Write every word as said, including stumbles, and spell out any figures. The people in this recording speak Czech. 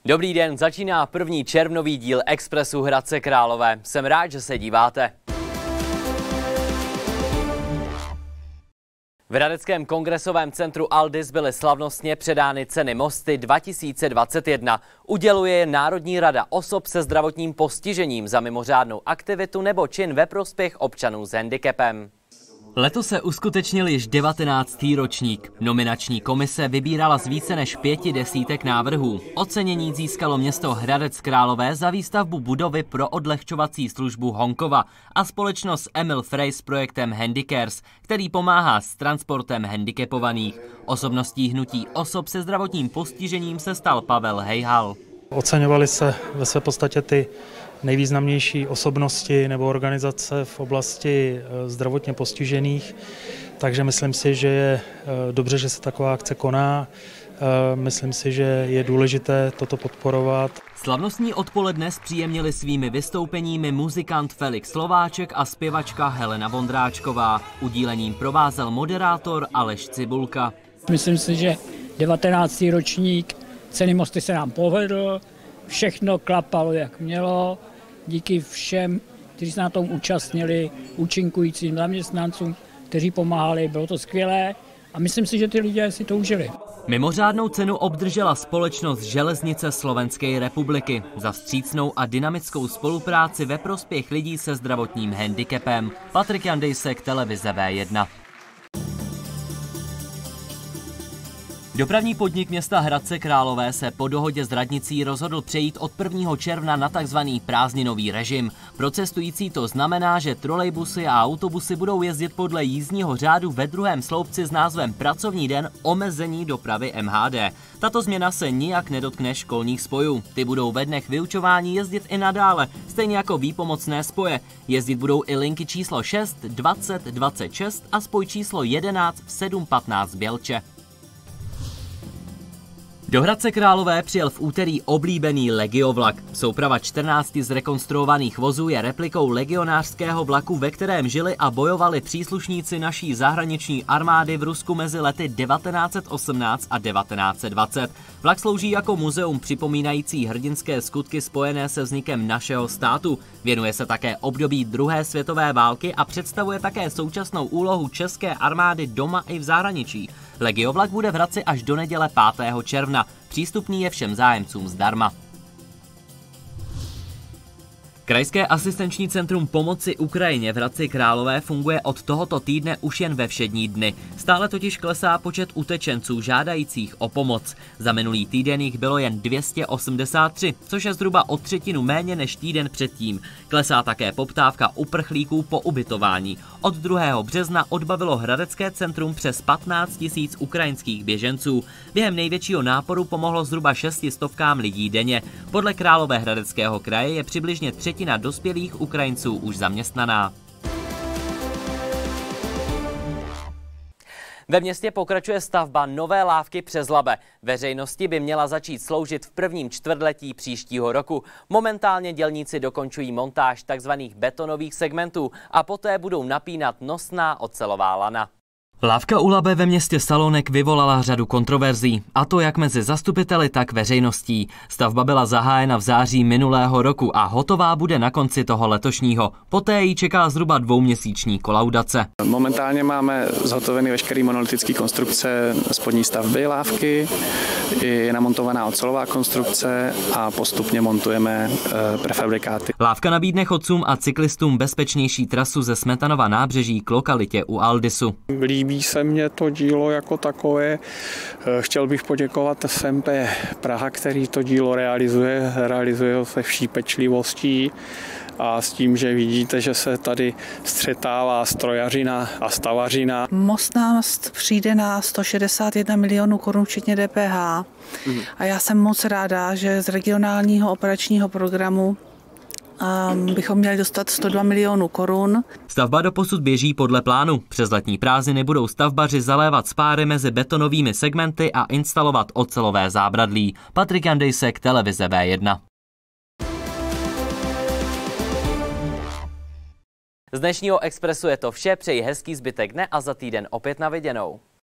Dobrý den, začíná první červnový díl Expressu Hradce Králové. Jsem rád, že se díváte. V Hradeckém kongresovém centru Aldis byly slavnostně předány ceny Mosty dva tisíce dvacet jedna. Uděluje je Národní rada osob se zdravotním postižením za mimořádnou aktivitu nebo čin ve prospěch občanů s handicapem. Letos se uskutečnil již devatenáctý ročník. Nominační komise vybírala z více než pěti desítek návrhů. Ocenění získalo město Hradec Králové za výstavbu budovy pro odlehčovací službu Honkova a společnost Emil Frey s projektem Handicares, který pomáhá s transportem handicapovaných. Osobností hnutí osob se zdravotním postižením se stal Pavel Hejhal. Oceňovaly se ve své podstatě ty nejvýznamnější osobnosti nebo organizace v oblasti zdravotně postižených, takže myslím si, že je dobře, že se taková akce koná. Myslím si, že je důležité toto podporovat. Slavnostní odpoledne zpříjemnili svými vystoupeními muzikant Felix Slováček a zpěvačka Helena Vondráčková. Udílením provázel moderátor Aleš Cibulka. Myslím si, že devatenáctý ročník ceny Mosty se nám povedl, všechno klapalo, jak mělo. Díky všem, kteří se na tom účastnili, účinkujícím zaměstnancům, kteří pomáhali, bylo to skvělé a myslím si, že ty lidé si to užili. Mimořádnou cenu obdržela společnost Železnice Slovenské republiky za vstřícnou a dynamickou spolupráci ve prospěch lidí se zdravotním handicapem. Patrik Jandejsek, televize V jedna. Dopravní podnik města Hradce Králové se po dohodě s radnicí rozhodl přejít od prvního června na tzv. Prázdninový režim. Pro cestující to znamená, že trolejbusy a autobusy budou jezdit podle jízdního řádu ve druhém sloupci s názvem Pracovní den omezení dopravy M H D. Tato změna se nijak nedotkne školních spojů. Ty budou ve dnech vyučování jezdit i nadále, stejně jako výpomocné spoje. Jezdit budou i linky číslo šest, dvacet, dvacet šest a spoj číslo jedenáct v sedm patnáct Bělče. Do Hradce Králové přijel v úterý oblíbený legiovlak. Souprava čtrnácti zrekonstruovaných vozů je replikou legionářského vlaku, ve kterém žili a bojovali příslušníci naší zahraniční armády v Rusku mezi lety devatenáct set osmnáct a devatenáct set dvacet. Vlak slouží jako muzeum připomínající hrdinské skutky spojené se vznikem našeho státu. Věnuje se také období druhé světové války a představuje také současnou úlohu české armády doma i v zahraničí. Legiovlak bude v Hradci až do neděle pátého června. Přístupný je všem zájemcům zdarma. Krajské asistenční centrum pomoci Ukrajině v Hradci Králové funguje od tohoto týdne už jen ve všední dny. Stále totiž klesá počet utečenců žádajících o pomoc. Za minulý týden jich bylo jen dvě stě osmdesát tři, což je zhruba o třetinu méně než týden předtím. Klesá také poptávka uprchlíků po ubytování. Od druhého března odbavilo Hradecké centrum přes patnáct tisíc ukrajinských běženců. Během největšího náporu pomohlo zhruba šesti stovkám lidí denně. Podle Královéhradeckého kraje je přibližně třetina dospělých Ukrajinců už zaměstnaná. Ve městě pokračuje stavba nové lávky přes Labe. Veřejnosti by měla začít sloužit v prvním čtvrtletí příštího roku. Momentálně dělníci dokončují montáž tzv. Betonových segmentů a poté budou napínat nosná ocelová lana. Lávka u Labe ve městě Salonek vyvolala řadu kontroverzí, a to jak mezi zastupiteli, tak veřejností. Stavba byla zahájena v září minulého roku a hotová bude na konci toho letošního. Poté ji čeká zhruba dvouměsíční kolaudace. Momentálně máme zhotoveny veškeré monolitické konstrukce spodní stavby lávky, je namontovaná ocelová konstrukce a postupně montujeme e, prefabrikáty. Lávka nabídne chodcům a cyklistům bezpečnější trasu ze Smetanova nábřeží k lokalitě u Aldisu. Líbí se mně to dílo jako takové. Chtěl bych poděkovat S M P Praha, který to dílo realizuje. Realizuje ho se vší pečlivostí a s tím, že vidíte, že se tady střetává strojařina a stavařina. Most nás přijde na sto šedesát jedna milionů korun včetně D P H mm. a já jsem moc ráda, že z regionálního operačního programu Um, bychom měli dostat sto dva milionů korun. Stavba doposud běží podle plánu. Přes letní prázdniny budou stavbaři zalévat spáry mezi betonovými segmenty a instalovat ocelové zábradlí. Patrik Jandejsek, televize V jedna. Z dnešního Expressu je to vše, přeji hezký zbytek dne a za týden opět na viděnou.